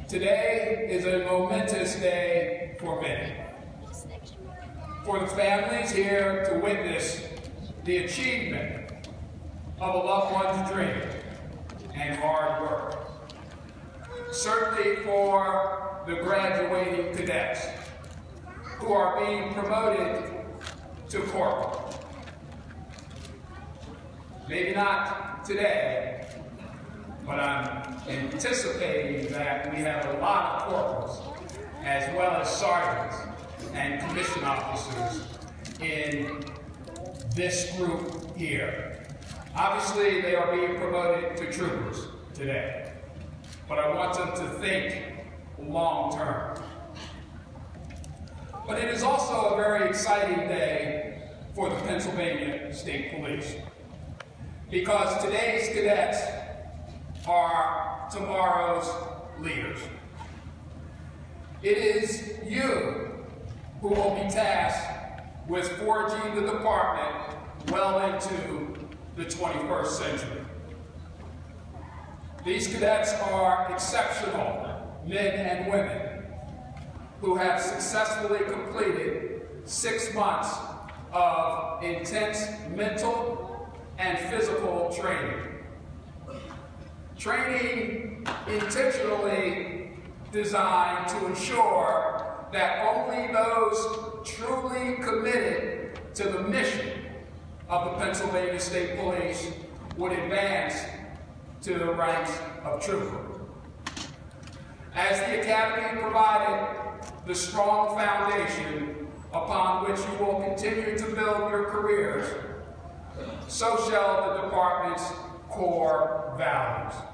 Today is a momentous day for many. For the families here to witness the achievement of a loved one's dream and hard work. Certainly for the graduating cadets who are being promoted to corporal. Maybe not today, but I'm anticipating that we have a lot of corporals as well as sergeants and commissioned officers in this group here. Obviously, they are being promoted to troopers today, but I want them to think long term. But it is also a very exciting day for the Pennsylvania State Police, because today's cadets are tomorrow's leaders. It is you who will be tasked with forging the department well into the 21st century. These cadets are exceptional men and women who have successfully completed 6 months of intense mental and physical training. Training intentionally designed to ensure that only those truly committed to the mission of the Pennsylvania State Police would advance to the ranks of trooper. As the Academy provided the strong foundation upon which you will continue to build your careers, so shall the department's core values.